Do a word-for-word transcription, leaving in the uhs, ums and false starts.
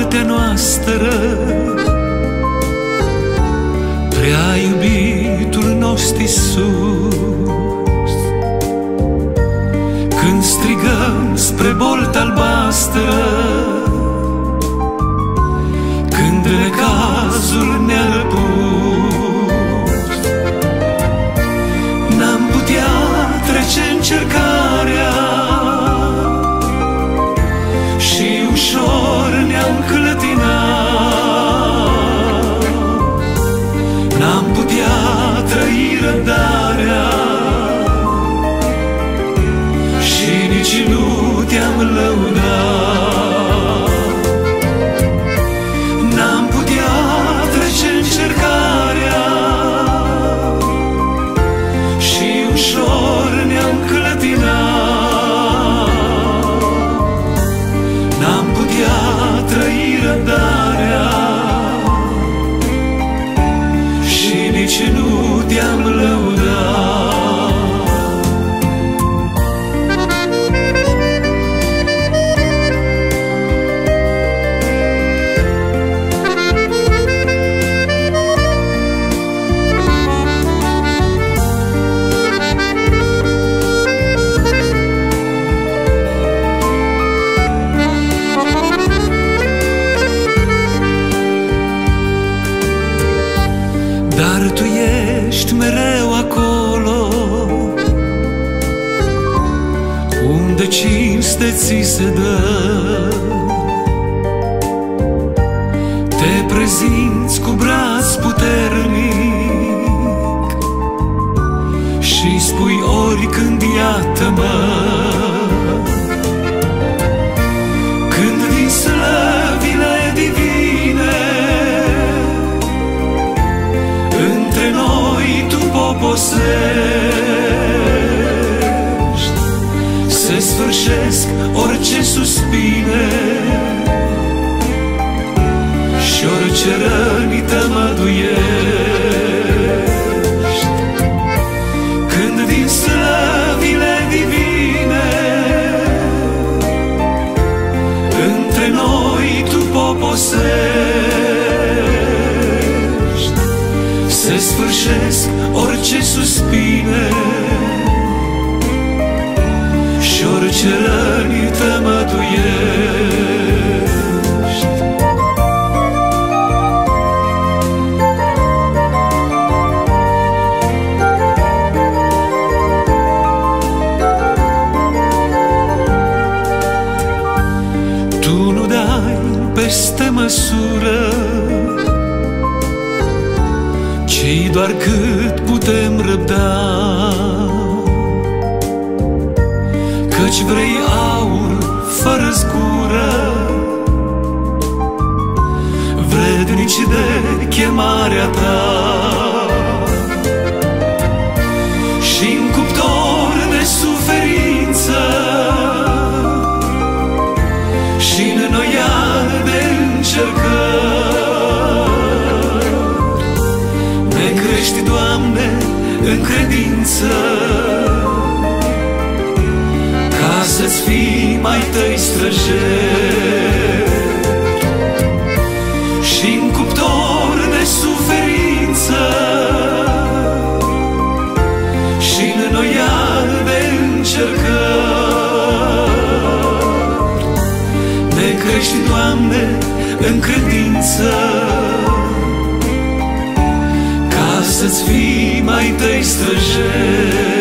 partea noastră, prea iubitul nostru Iisus. Când strigăm spre bolta albastră, când necazul ne-a răpus, n-am putea trece încercarea și ușor ne-am clătinat. N-am putea trăi răbdarea și nici nu te-am lăudat. N-am putea trece încercarea și ușor ne-am clătinat. N-am putea trăi răbdarea și nici nu te-am lăudat. Dar Tu ești mereu acolo, unde cinste ți se dă. Te prezinți cu braț puternic și spui oricând iată-mă. Când din slăvile divine între noi Tu poposești, se sfârșesc orice suspine și orice răni tămăduiești. Când din slăvile divine între noi Tu poposești, se sfârșesc orice suspine și orice răni tămăduiești. Tu nu dai peste măsură, ci doar cât putem răbda. Căci vrei aur fără zgură, vrednici de chemarea Ta, și-n cuptor de suferință și-n înnoian de încercări. Ne crești, Doamne, în credință, ca să-ți fii mai Tăi străjeri. Și-n cuptor de suferință și-n înnoian de încercări. Ne crești, Doamne, în credință, ca să-ți fii mai Tăi străjeri.